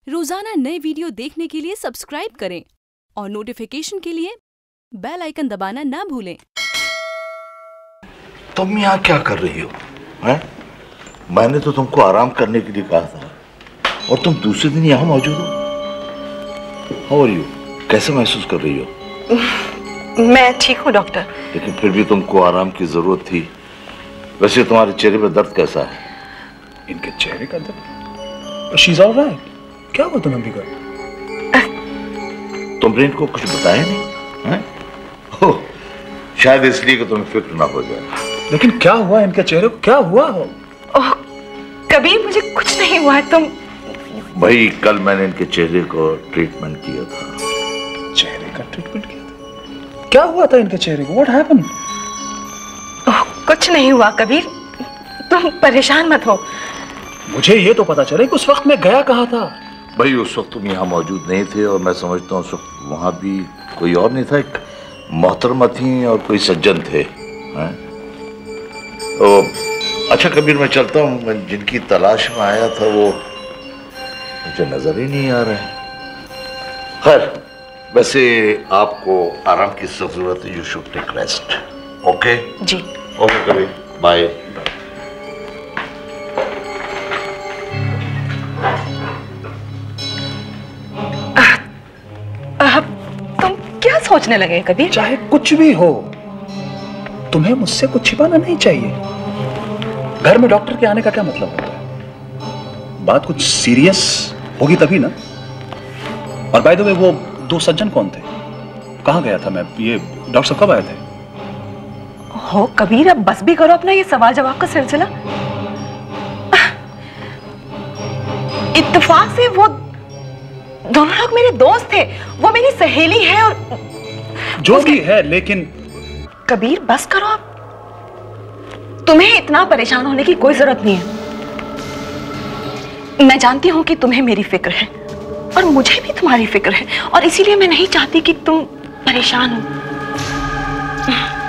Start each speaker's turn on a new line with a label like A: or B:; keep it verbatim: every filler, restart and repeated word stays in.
A: रोजाना नए वीडियो देखने के लिए सब्सक्राइब करें और नोटिफिकेशन के लिए बेल आइकन दबाना ना भूलें।
B: तुम यहाँ क्या कर रही हो? हैं? मैंने तो तुमको आराम करने के लिए कहा था और तुम दूसरे दिन यहाँ मौजूद हो। How are you? कैसे महसूस कर रही हो?
C: मैं ठीक हूँ डॉक्टर।
B: लेकिन फिर भी तुमको आराम की जरूरत थी। वैसे तुम्हारे चेहरे पर दर्द कैसा है?
D: इनके चेहरे का दर्द? She is alright. क्या हुआ तुम्हें बिगड़?
B: तुमने इनको कुछ बताया नहीं? हैं? ओह, शायद इसलिए कि तुम्हें फिक्र ना हो जाए।
D: लेकिन क्या हुआ इनके चेहरे को? क्या हुआ हो?
C: ओह, कभी मुझे कुछ नहीं हुआ। तुम
B: भाई, कल मैंने इनके चेहरे को ट्रीटमेंट किया था।
D: चेहरे का ट्रीटमेंट किया था? क्या हुआ था इनके चेहरे को? What happened?
C: ओह, कुछ नहीं हुआ कबीर, तुम परेशान मत हो।
D: मुझे ये तो पता चले कि उस वक्त मैं गया कहाँ था।
B: भाई, उस वक्त तुम यहाँ मौजूद नहीं थे और मैं समझता हूँ उस वक्त वहाँ भी कोई और नहीं था। एक मोहतरमा थी और कोई सज्जन थे। हैं? ओ, अच्छा कबीर, मैं चलता हूँ। मैं जिनकी तलाश में आया था वो मुझे नजर ही नहीं आ रहे। खैर, वैसे आपको आराम की सख्त जरूरत है। You should take rest. Okay
C: जी।
B: Okay Kabir, bye.
C: तुम क्या सोचने लगे कबीर?
D: चाहे कुछ भी हो, तुम्हें मुझसे कुछ छिपाना नहीं चाहिए। घर में डॉक्टर के आने का क्या मतलब होता है? बात कुछ सीरियस होगी तभी ना। और बाय द वे, वो दो सज्जन कौन थे? कहाँ गया था मैं? ये डॉक्टर साहब कब आए थे?
C: हो कबीर, अब बस भी करो अपना ये सवाल जवाब का सिलसिला। इत्तेफाक से वो दोनों लोग मेरे दोस्त थे। वो मेरी सहेली है और
D: जो भी है, लेकिन
C: कबीर बस करो आप। तुम्हें इतना परेशान होने की कोई जरूरत नहीं है। मैं जानती हूं कि तुम्हें मेरी फिक्र है और मुझे भी तुम्हारी फिक्र है, और इसीलिए मैं नहीं चाहती कि तुम परेशान हो।